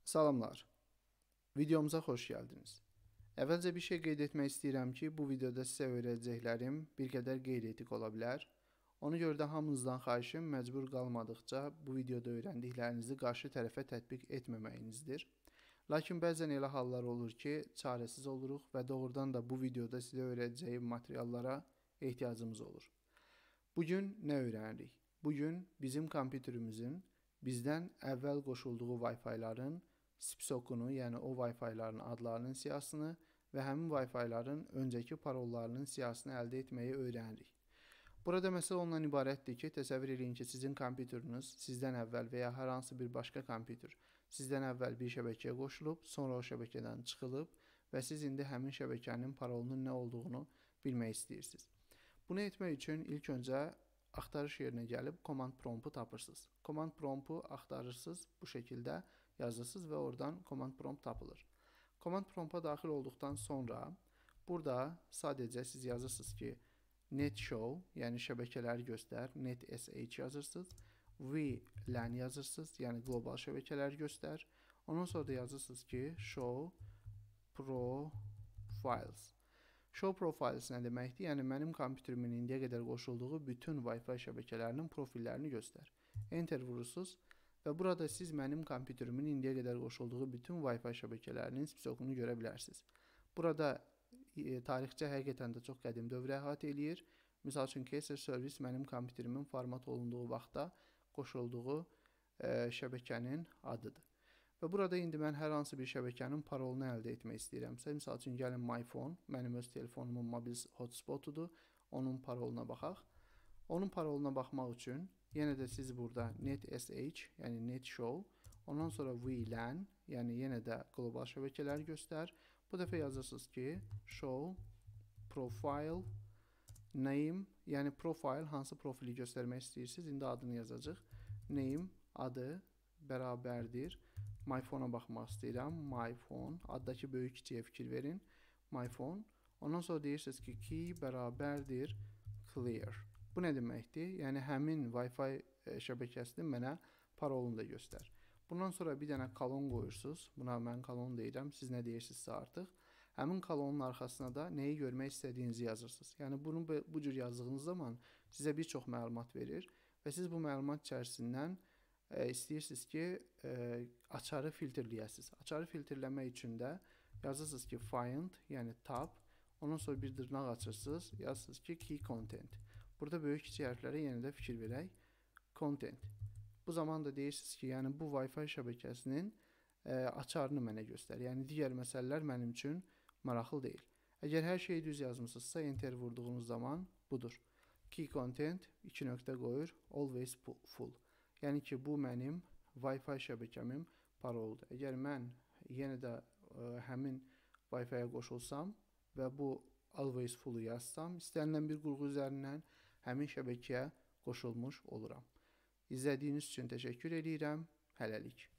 Salamlar. Videomuza xoş gəldiniz. Əvvəlcə bir şey qeyd etmək istəyirəm ki, bu videoda sizə öyrədəcəklərim bir qədər qeyri-etik ola bilər. Ona görə də hamınızdan xahişim məcbur qalmadıqca bu videoda öyrəndiklərinizi qarşı tərəfə tətbiq etməməyinizdir. Lakin bəzən elə hallar olur ki, çarəsiz oluruq və doğrudan da bu videoda sizə öyrədəcəyim materiallara ehtiyacımız olur. Bugün nə öyrənirik? Bugün bizim kompüterimizin bizdən əvvəl qoşulduğu Wi-Fi-ların spsokunu, yəni o Wi-Fi-ların adlarının siyahısını və həmin Wi-Fi-ların öncəki parollarının siyahısını əldə etməyi öyrənirik. Burada məsələ ondan ibarətdir ki, təsəvvür edin ki, sizin kompüteriniz sizdən əvvəl və ya hər hansı bir başqa kompüter sizdən əvvəl bir şəbəkəyə qoşulub, sonra o şəbəkədən çıxılıb və siz indi həmin şəbəkənin parolunun nə olduğunu bilmək istəyirsiniz. Bunu etmək üçün ilk öncə axtarış yerinə gəlib command promptu tapırsınız. Command promptu axtarırsınız, bu şəkildə yazırsınız və oradan command prompt tapılır. Command prompta daxil olduqdan sonra burada sadəcə siz yazırsınız ki, net show, yəni şəbəkələri göstər, net sh yazırsınız, VLAN yazırsınız, yəni qlobal şəbəkələri göstər. Ondan sonra da yazırsınız ki, show profiles. Show profiles nə deməkdir? Yəni mənim kompüterimin indiyə qədər qoşulduğu bütün Wi-Fi şəbəkələrinin profillərini göstər. Enter vurursunuz və burada siz mənim kompüterimin indiyə qədər qoşulduğu bütün Wi-Fi şəbəkələrinin spsokunu görə bilərsiniz. Burada tarixçə həqiqətən də çox qədim dövrə əhatə eləyir. Misal üçün Caesar Service mənim kompüterimin format olunduğu vaxtda qoşulduğu şəbəkənin adıdır. Və burada indi mən hər hansı bir şəbəkənin parolunu əldə etmək istəyirəmsə, misal üçün gəlin MyPhone, mənim öz telefonumun mobil hotspotudur, onun paroluna baxaq. Onun paroluna baxmaq üçün yenə də siz burada net sh, yəni net show, ondan sonra VLAN, yəni yenə də qlobal şəbəkələri göstər. Bu dəfə yazırsınız ki, show profile name, yəni profile, hansı profili göstərmək istəyirsiniz, indi adını yazacaq. Name, adı bərabərdir. MyPhone-a baxmaq istəyirəm. MyPhone, addakı böyük kiçiyə fikir verin. MyPhone. Ondan sonra deyirsiniz ki, key bərabərdir clear. Bu nə deməkdir? Yəni həmin Wi-Fi şəbəkəsinin mənə parolunu da göstər. Bundan sonra bir dənə kolon qoyursunuz. Buna mən kolon deyirəm. Siz nə deyirsinizsə artıq. Həmin kolonun arxasına da nəyi görmək istədiyinizi yazırsınız. Yəni bunu bu cür yazdığınız zaman sizə bir çox məlumat verir və siz bu məlumat içərisindən istəyirsiniz ki, açarı filtrləyəsiniz. Açarı filtrləmək üçün də yazırsınız ki, find, yəni tab, ondan sonra bir dırnaq açırsınız, yazırsınız ki, key content. Burada böyük kiçik hərflərə yenə də fikir verək. Content. Bu zaman da deyirsiniz ki, yəni bu Wi-Fi şəbəkəsinin açarını mənə göstər. Yəni digər məsələlər mənim üçün maraqlı deyil. Əgər hər şeyi düz yazmısınızsa, enter vurduğunuz zaman budur. Key content, 2 nöqtə qoyur, always full. Yəni ki, bu mənim Wi-Fi şəbəkəmin paroludur. Əgər mən yenə də həmin Wi-Fi-yə qoşulsam və bu always full-u yazsam, istənilən bir qurğu üzərindən həmin şəbəkəyə qoşulmuş oluram. İzlədiyiniz üçün təşəkkür edirəm. Hələlik.